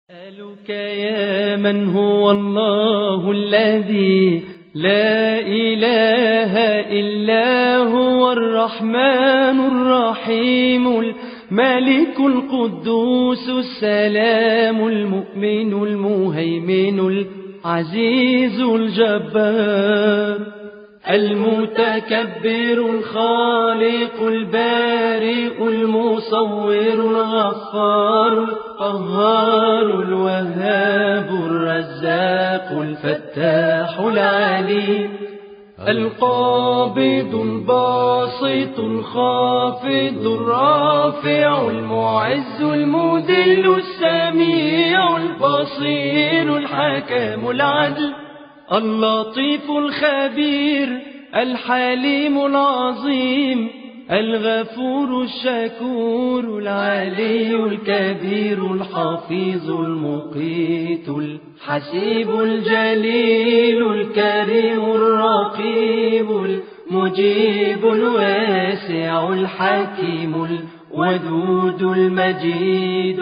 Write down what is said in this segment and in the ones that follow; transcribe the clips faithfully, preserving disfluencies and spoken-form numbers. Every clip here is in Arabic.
أسألك يا من هو الله الذي لا إله إلا هو الرحمن الرحيم الملك القدوس السلام المؤمن المهيمن العزيز الجبار المتكبر الخالق البارئ المصور الغفار القهار الوهاب الرزاق الفتاح العليم القابض الباسط الخافض الرافع المعز المذل السميع البصير الحكم العدل اللطيف الخبير الحليم العظيم الغفور الشكور العلي الكبير الحفيظ المقيت الحسيب الجليل الكريم الرقيب المجيب الواسع الحكيم الودود المجيد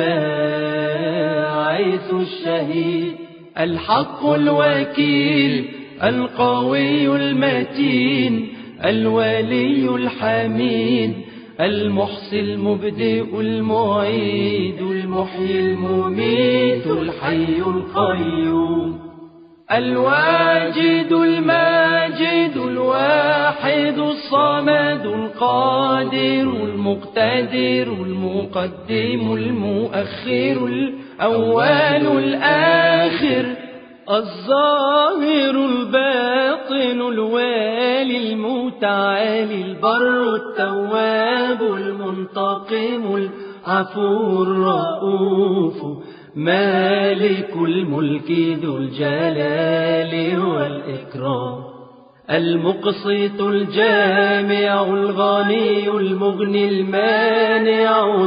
الباعث الشهيد الحق الوكيل القوي المتين الولي الحميد المحصي المبدئ المعيد المحيي المميت الحي القيوم الواجد الماجد الواحد الصمد القادر المقتدر المقدم المؤخر الأول الآخر الظاهر الباطن الوالي المتعالي البر التواب المنتقم العفو الرؤوف مالك الملك ذو الجلال والإكرام المقسط الجامع الغني المغني المانع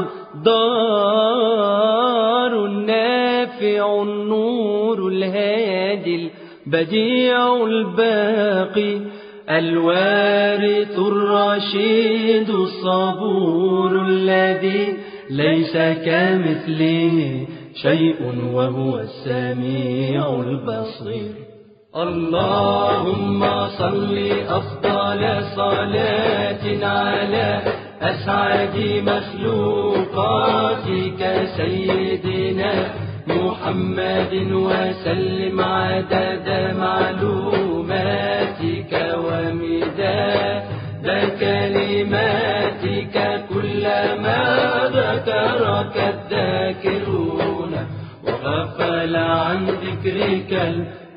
الضار النافع النور الهادي البديع الباقي الوارث الرشيد الصبور الذي ليس كمثله شيء وهو السميع البصير اللهم صل أفضل صلاة على أسعد مخلوقاتك سيدنا محمد وسلم عدد معلوماتك ومداد كلماتك كلما ذكرك الذاكرون وغفل عن ذكرك